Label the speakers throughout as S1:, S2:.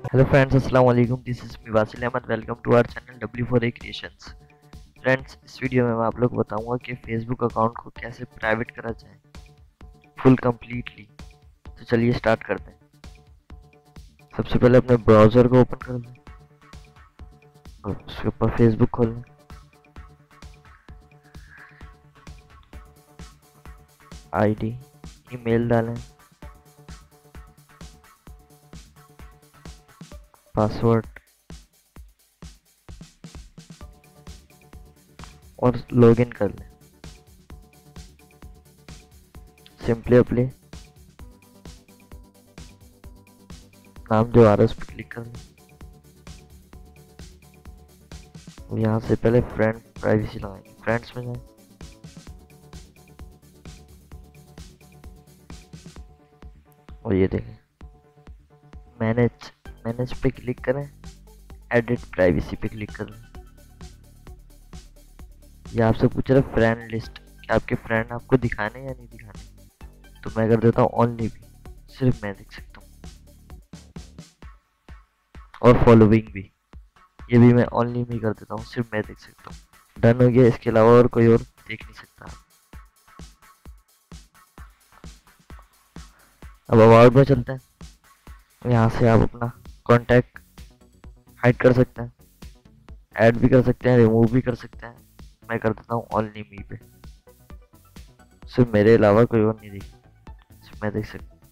S1: Hello friends, अस्सलाम वालेकुम। This is me Wasil Ahmed. Welcome to our channel W4A creations. Friends, इस video में मैं आप लोग को बताऊंगा कि फेसबुक अकाउंट को कैसे प्राइवेट करा जाए फुल कंप्लीटली। तो चलिए स्टार्ट करते हैं। सबसे पहले अपने ब्राउज़र को ओपन कर लें और उसके ऊपर फेसबुक खोल लें। आईडी, ईमेल डालें, पासवर्ड और लॉगिन कर लें। सिंपली अपने नाम जो आ रहा है उस पर क्लिक कर लें। यहाँ से पहले फ्रेंड प्राइवेसी लगाएंगे। फ्रेंड्स में जाएं, और ये देखें मैनेज मैनेज पे क्लिक करें, एडिट प्राइवेसी पे क्लिक कर लें। ये आपसे पूछ रहा है फ्रेंड लिस्ट, कि आपके फ्रेंड आपको दिखाने या नहीं दिखाने। तो मैं कर देता हूँ ओनली भी, सिर्फ मैं देख सकता हूँ। और फॉलोइंग भी, ये भी मैं ओनली मी कर देता हूँ, सिर्फ मैं देख सकता हूँ। डन हो गया। इसके अलावा और कोई और देख नहीं सकता। अब अबाउट में चलते हैं। यहाँ से आप अपना कॉन्टैक्ट हाइड कर सकते हैं, ऐड भी कर सकते हैं, रिमूव भी कर सकते हैं। मैं कर देता हूँ ओनली मी पे, सिर्फ मेरे अलावा कोई और नहीं देख, सिर्फ मैं देख सकता हूँ।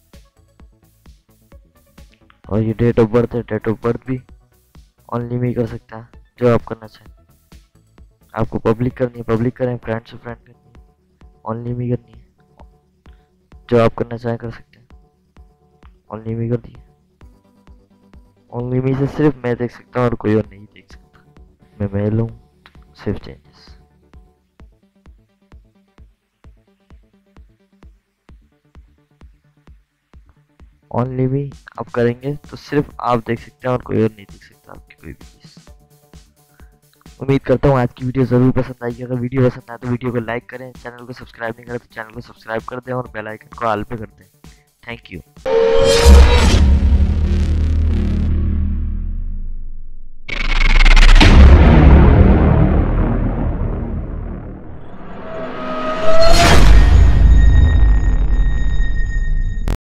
S1: और ये डेट ऑफ बर्थ है, डेट ऑफ बर्थ भी ओनली मी कर सकता है, जो आप करना चाहें। आपको पब्लिक करनी है पब्लिक करें, फ्रेंड से फ्रेंड करनी है ओनली मी करनी है, जो आप करना चाहें कर सकते हैं। ओनली मी कर दिए। ओनली मी से सिर्फ मैं देख सकता हूँ और कोई और नहीं देख सकता। मैं मेल हूँ, सेव चेंजेस। ओनली भी आप करेंगे तो सिर्फ आप देख सकते हैं और कोई और नहीं देख सकता आपकी कोई भी चीज़। उम्मीद करता हूँ आज की वीडियो ज़रूर पसंद आएगी। अगर वीडियो पसंद आए तो वीडियो को लाइक करें, चैनल को सब्सक्राइब नहीं करें तो चैनल को सब्सक्राइब कर दें और बेल आइकन को ऑल पे कर दें। Thank you.